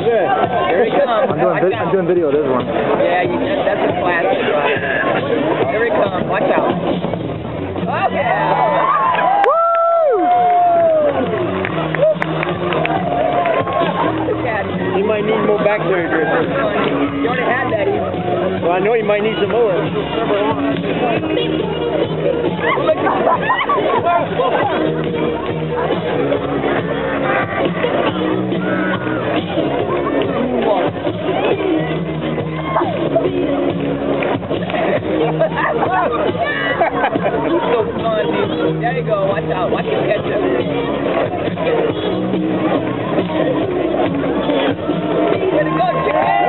good. Here he comes. I'm doing video of this one. Yeah, that's a classic. Here he comes. Watch out. Oh, yeah. He might need more back surgery. You already had that. Well, I know he might need some more. So fun, dude. There you go. Watch out. Watch him catch him. Way to go, chicken!